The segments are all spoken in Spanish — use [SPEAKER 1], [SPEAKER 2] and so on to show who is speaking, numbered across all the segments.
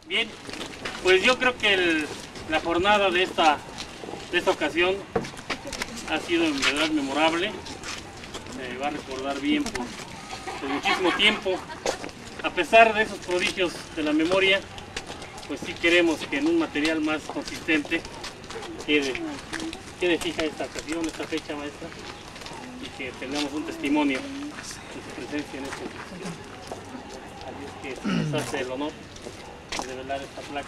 [SPEAKER 1] Bien, pues yo creo que la jornada de esta ocasión ha sido en verdad memorable. Se va a recordar bien por muchísimo tiempo. A pesar de esos prodigios de la memoria, pues sí queremos que en un material más consistente quede fija esta ocasión, esta fecha, maestra, y que tengamos un testimonio de su presencia en este ocasión. Así es que nos hace el honor de develar esta placa.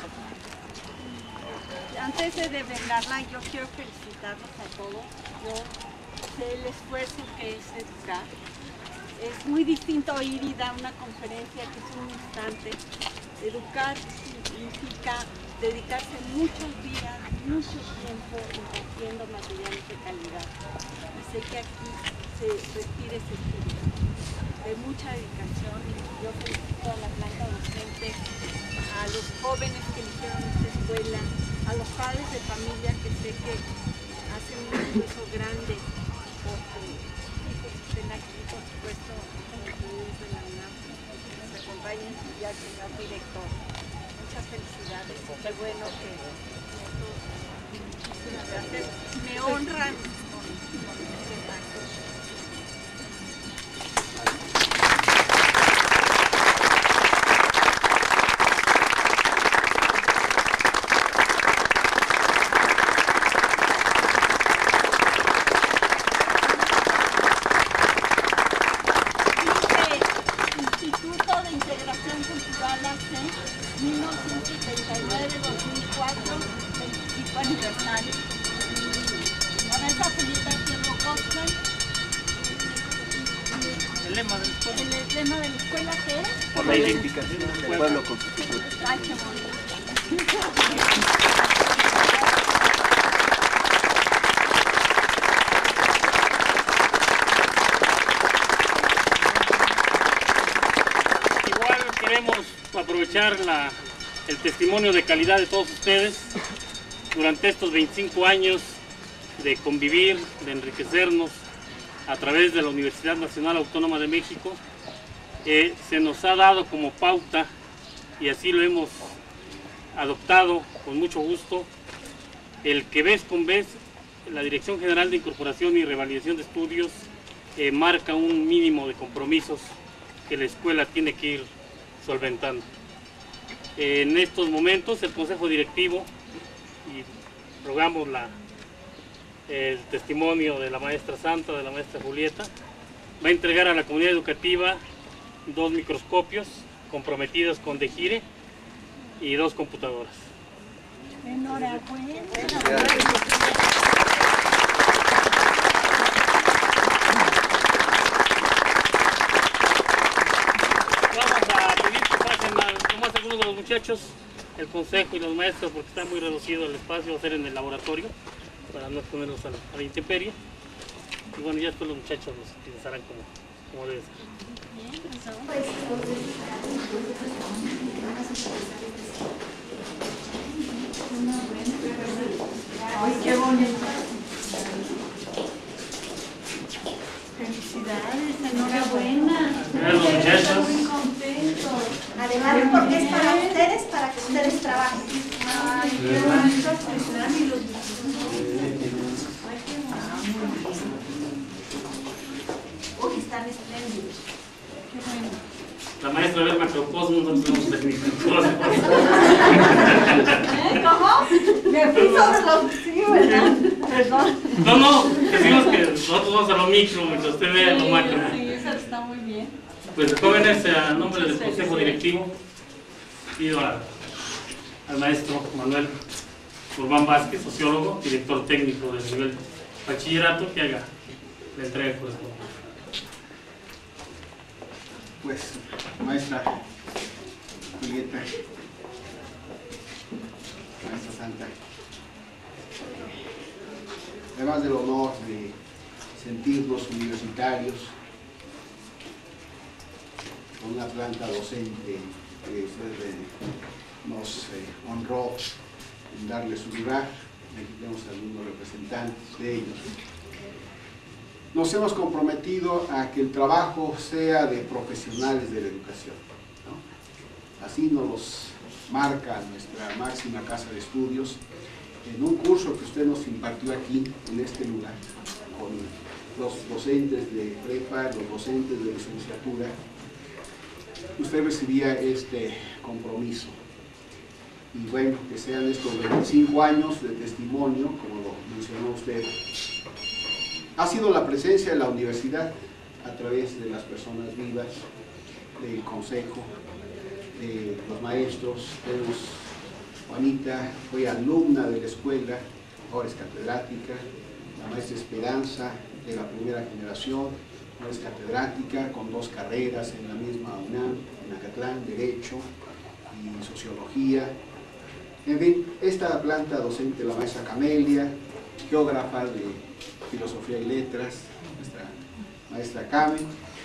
[SPEAKER 2] Antes de develarla, yo quiero felicitarlos a todos. Yo sé el esfuerzo que es educar. Es muy distinto ir y dar una conferencia que es un instante. Educar significa dedicarse muchos días, mucho tiempo impartiendo materiales de calidad. Y sé que aquí se respira ese espíritu de mucha dedicación. Yo felicito a la planta docente, a los jóvenes que eligieron esta escuela, a los padres de familia que sé que hacen un esfuerzo grande por que sus hijos estén aquí, por supuesto, con los niños de la UNAM, que nos acompañen, y al señor director. Muchas felicidades, qué bueno que muchísimas gracias. Me honran con este acto. Instituto de Integración Cultural AC, 1939-2004, 25 aniversario. Vanessa Julieta Fierro Costa.
[SPEAKER 1] El lema de la escuela.
[SPEAKER 2] El lema de la escuela, ¿qué es?
[SPEAKER 1] Por la identificación del pueblo con su cultura.
[SPEAKER 2] Ay, qué bonito.
[SPEAKER 1] Queremos aprovechar el testimonio de calidad de todos ustedes durante estos 25 años de convivir, de enriquecernos a través de la Universidad Nacional Autónoma de México. Se nos ha dado como pauta, y así lo hemos adoptado con mucho gusto, el que vez con vez la Dirección General de Incorporación y Revalidación de Estudios marca un mínimo de compromisos que la escuela tiene que ir solventando. En estos momentos el Consejo Directivo, y rogamos el testimonio de la maestra Santa, de la maestra Julieta, va a entregar a la comunidad educativa 2 microscopios comprometidos con DEGIRE y 2 computadoras.
[SPEAKER 2] Enhorabuena.
[SPEAKER 1] Algunos de los muchachos, el consejo y los maestros, porque está muy reducido el espacio, va a ser en el laboratorio para no exponerlos a la intemperie, y bueno, ya después los muchachos los utilizarán como debe ser.
[SPEAKER 2] Ay, qué bonito. Felicidades, enhorabuena.
[SPEAKER 1] Los muchachos.
[SPEAKER 2] Muy contentos.
[SPEAKER 3] Además, porque es para ustedes, para que ustedes trabajen.
[SPEAKER 2] Ay, qué bonito. Felicidades y los
[SPEAKER 3] Uy, están espléndidos.
[SPEAKER 2] qué bueno.
[SPEAKER 1] La maestra ve el macrocosmos, no tenemos tecnicosmos.
[SPEAKER 2] ¿Cómo? Me fui sobre los... Sí, ¿verdad? Perdón.
[SPEAKER 1] No, decimos que nosotros vamos a lo micro, mientras usted ve lo macro.
[SPEAKER 2] Sí, eso está muy bien.
[SPEAKER 1] Pues jóvenes, a nombre del Consejo Directivo, pido al maestro Manuel Urbán Vázquez, sociólogo, director técnico del nivel bachillerato, que haga la entrega correspondiente.
[SPEAKER 4] Pues, maestra Julieta, maestra Santa, además del honor de sentirnos universitarios con una planta docente que usted nos honró en darle su lugar, aquí tenemos algunos representantes de ellos. Nos hemos comprometido a que el trabajo sea de profesionales de la educación, ¿no? Así nos los marca nuestra máxima casa de estudios, en un curso que usted nos impartió aquí, en este lugar, con los docentes de prepa, los docentes de licenciatura, usted recibía este compromiso. Y bueno, que sean estos 25 años de testimonio, como lo mencionó usted. Ha sido la presencia de la universidad a través de las personas vivas, del consejo, de los maestros. Tenemos Juanita, fue alumna de la escuela, ahora es catedrática. La maestra Esperanza, de la primera generación, ahora es catedrática, con 2 carreras en la misma UNAM, en Acatlán, Derecho y Sociología. En fin, esta planta docente, la maestra Camelia, geógrafa de Filosofía y Letras, nuestra maestra Came,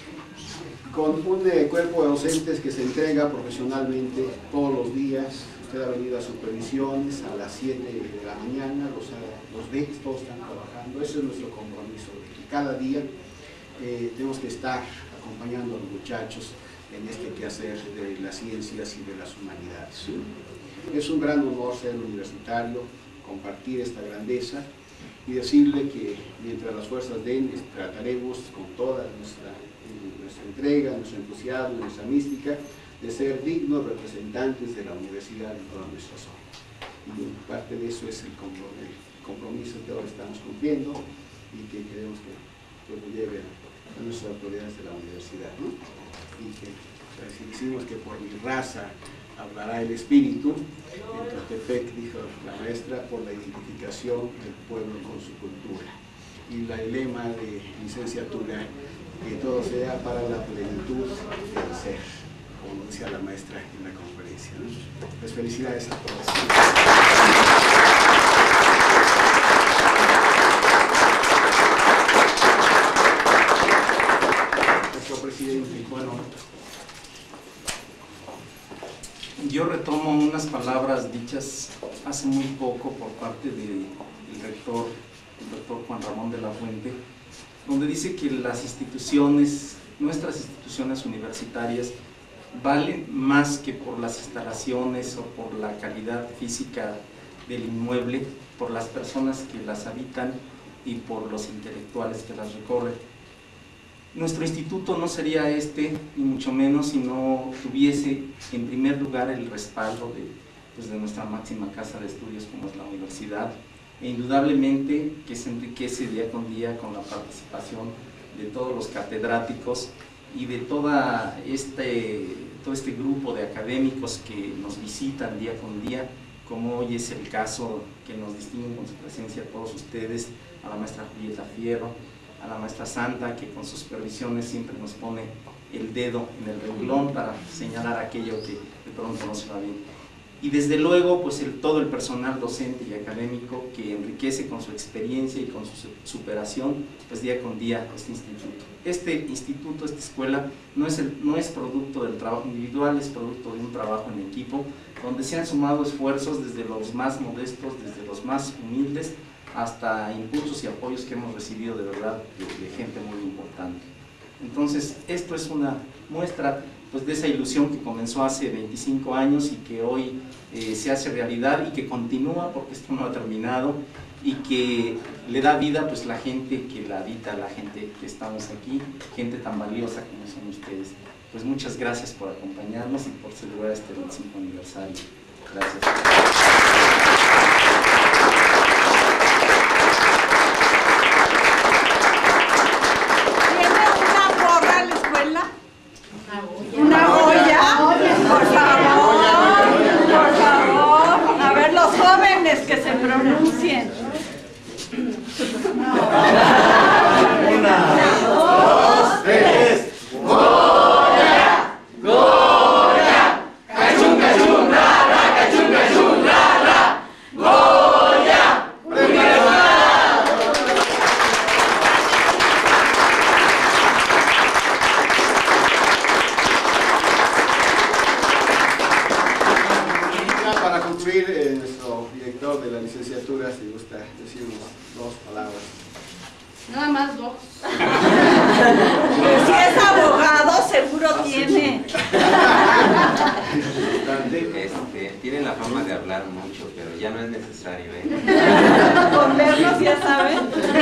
[SPEAKER 4] con un cuerpo de docentes que se entrega profesionalmente todos los días. Usted ha venido a supervisiones a las 7 de la mañana, los ve, todos están trabajando. Ese es nuestro compromiso, que cada día tenemos que estar acompañando a los muchachos en este quehacer de las ciencias y de las humanidades. Es un gran honor ser universitario, compartir esta grandeza y decirle que mientras las fuerzas den, trataremos con toda nuestra entrega, nuestro entusiasmo, nuestra mística, de ser dignos representantes de la universidad en toda nuestra zona. Y parte de eso es el compromiso que ahora estamos cumpliendo y que queremos que lo lleven a nuestras autoridades de la universidad, ¿no? Y que si decimos que por mi raza hablará el espíritu, en Totepec, dijo la maestra, por la identificación del pueblo con su cultura. Y el lema de licenciatura, que todo sea para la plenitud del ser, como decía la maestra en la conferencia, ¿no? Pues felicidades a todos. Nuestro presidente, bueno,
[SPEAKER 5] yo retomo unas palabras dichas hace muy poco por parte del rector, el doctor Juan Ramón de la Fuente, donde dice que las instituciones, nuestras instituciones universitarias, valen más que por las instalaciones o por la calidad física del inmueble, por las personas que las habitan y por los intelectuales que las recorren. Nuestro instituto no sería ni mucho menos, si no tuviese en primer lugar el respaldo de nuestra máxima casa de estudios como es la universidad, e indudablemente que se enriquece día con día con la participación de todos los catedráticos y de todo este grupo de académicos que nos visitan día con día, como hoy es el caso que nos distinguen con su presencia a todos ustedes, a la maestra Julieta Fierro, a la maestra Santa, que con sus supervisiones siempre nos pone el dedo en el renglón para señalar aquello que de pronto no se va bien. Y desde luego, pues todo el personal docente y académico que enriquece con su experiencia y con su superación, pues día con día este instituto. Este instituto, esta escuela, no es producto del trabajo individual, es producto de un trabajo en equipo, donde se han sumado esfuerzos desde los más modestos, desde los más humildes, hasta impulsos y apoyos que hemos recibido de verdad de gente muy importante. Entonces, esto es una muestra pues, de esa ilusión que comenzó hace 25 años y que hoy se hace realidad y que continúa, porque esto no ha terminado, y que le da vida pues la gente que la habita, la gente que estamos aquí, gente tan valiosa como son ustedes. Pues muchas gracias por acompañarnos y por celebrar este 25 aniversario. Gracias.
[SPEAKER 2] Una olla, por favor, a ver los jóvenes que se pronuncien.
[SPEAKER 6] Una, dos, tres. Goya, Goya, cachun, cachun, rara, cachun, cachun, rara. Goya,
[SPEAKER 4] para concluir, nuestro director de la licenciatura, si gusta decirnos 2 palabras.
[SPEAKER 2] Nada más 2. Si es abogado, seguro tiene.
[SPEAKER 7] ya no es necesario,
[SPEAKER 2] Con verlos ya saben.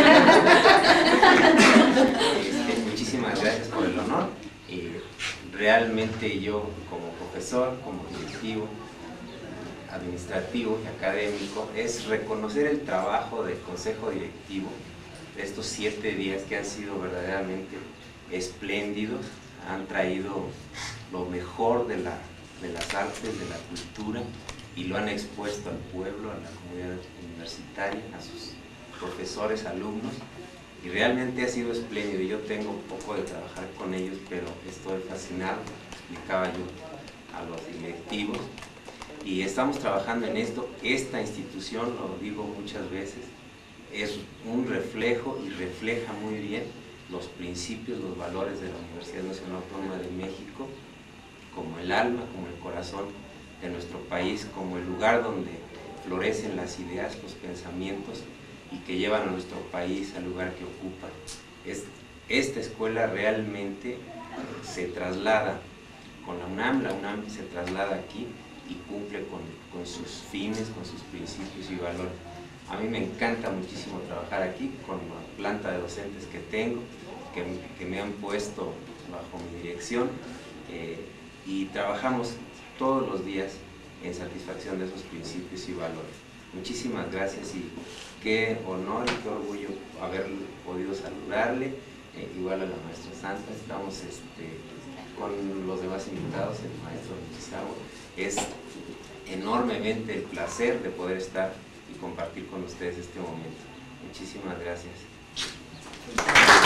[SPEAKER 7] Muchísimas gracias por el honor. Realmente yo como profesor, como directivo, administrativo y académico, es reconocer el trabajo del consejo directivo de estos 7 días que han sido verdaderamente espléndidos, han traído lo mejor de las artes, de la cultura, y lo han expuesto al pueblo, a la comunidad universitaria, a sus profesores, alumnos, y realmente ha sido espléndido. Yo tengo poco de trabajar con ellos, pero estoy fascinado, explicaba yo a los directivos, y estamos trabajando en esto. Esta institución, lo digo muchas veces, es un reflejo y refleja muy bien los principios, los valores de la Universidad Nacional Autónoma de México, como el alma, como el corazón de nuestro país, como el lugar donde florecen las ideas, los pensamientos, y que llevan a nuestro país al lugar que ocupa. Esta escuela realmente se traslada con la UNAM se traslada aquí y cumple con sus fines, con sus principios y valores. A mí me encanta muchísimo trabajar aquí con la planta de docentes que tengo, que me han puesto bajo mi dirección, y trabajamos todos los días en satisfacción de esos principios y valores. Muchísimas gracias, y qué honor y qué orgullo haber podido saludarle, igual a la maestra Santa. Estamos con los demás invitados, el maestro Gustavo. Es enormemente el placer de poder estar y compartir con ustedes este momento. Muchísimas gracias.